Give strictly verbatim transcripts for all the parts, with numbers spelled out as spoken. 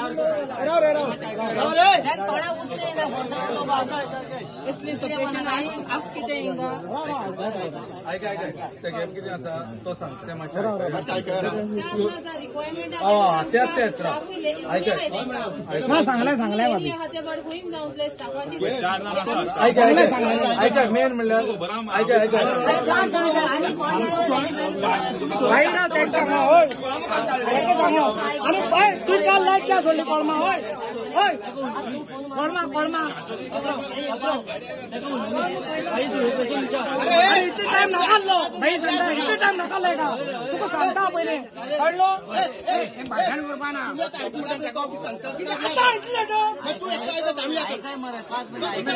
इसलिए सिच्युएशन आज आज किती हिंगा ऐका ऐका ते गेम किती असा तो सांग ते मातशें रिक्वायरमेंट तेच तेच ऐका सांगलाय सांगलाय ऐका ऐका मेन म्हणल्यार ऐका ऐका आणि तू काल लाईट क्या सोडली कळमा होय होय कळमा कळमा इथे टाइम नकालो भाई इथे टाइम नकालाय का तुका सांगता पहिले कळलो भाषण करपाना आता इथले तू काय दामिया काय मारे पाच मिनिट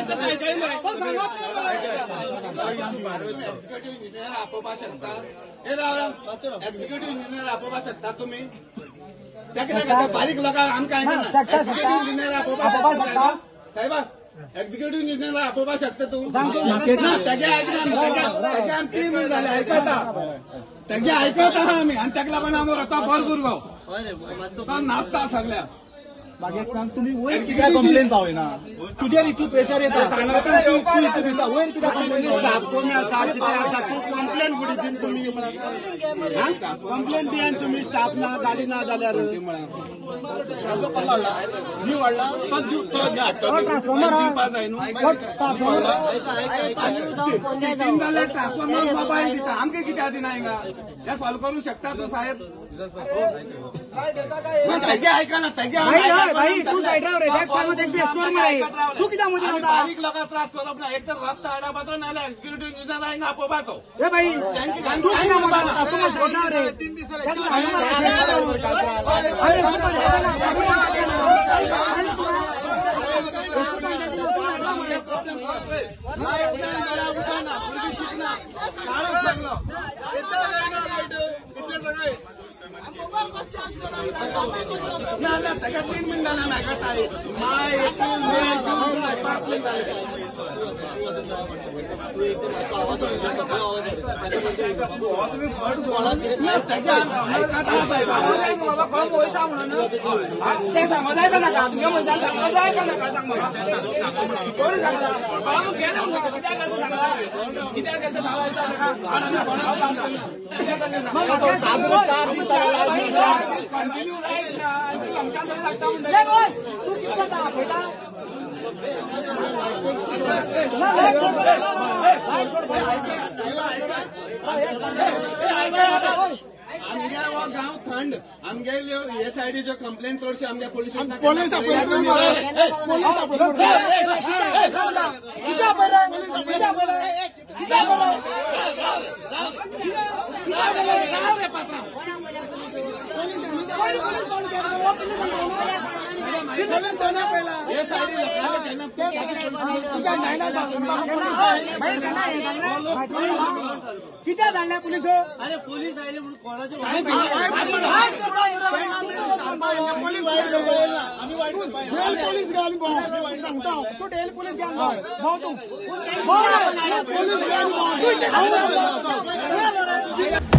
आपोवपा शकता हे राव एक्झिक्युटिव्ह इंजिनियर आपोवपा शकता तुम्ही बारीक लोकांक आमकां एक्झिक्युटिव्ह इंजिनियर आपोवपा शकता साहेबा एक्झिक्युटिव्ह इंजिनियर आपोवपा शकता तूं तेगे आयकना तेगे आमी तीन मिनट जाले आयकता तेगे आयकता आमी आनी तेका लागून आमी वता बरपूर गांव तुका नाचता सगळ्या बागेक सांग तुम्ही वयर कित्याक कंप्लेन पावयना तुजेर इतली प्रेशर येता तू इतली दिता वयर कित्याक कंप्लेन कोणी आसा कितें आसा तूं कंप्लेन फुडें दिन तुमी कंप्लेन दियान तुमी स्टाफ ना गाडी ना जाल्यार न्ही वाडला ट्रान्सफॉर्मर मोबायल दिता आमगे कित्याक दिना हिंगा हे सॉल्व करूंक शकता तूं साहेब तेगे आयकना तेगे भाई तू साईडराव रे त्याक सांगत एक बेस्टोर रे तू कित्याक मदीं रावता बारीक लोकांक त्रास करप ना एक तर रस्ता आडापाचो नाल्यार एक्झिक्युटिव्ह इंजिनियर हांगा आपोवपाचो ए भाई तू कित्याक मदीं रावता तू साईडराव रे ना ना तेका तीन मिनट जाले आमी आयकताय माय एप्रील मे जून जुलय पांच मिनट जाले ना तेका आयकता बाबा कळम वयता म्हणून ते सांगो जाय का नाका तुगे म्हणजे सांगो जाय का नाका सांग म्हाका कोण सांगता कळम गेले म्हणून कित्याक करता सांगला कित्याक करता सांगला कंटिन्यू राईट लागता म्हणून तू कितलो दाखयता आमगे हो गांव थंड आमगे हे सायडीच्यो कंप्लेन चडशे आमगे पोलिसांक कित्याक धाडल्या पुलीस अरे पोलीस आयले म्हणून कोणाचे पोलीस घाल सांगता तू डेल पुलीस घ्या भाऊ तू पोलीस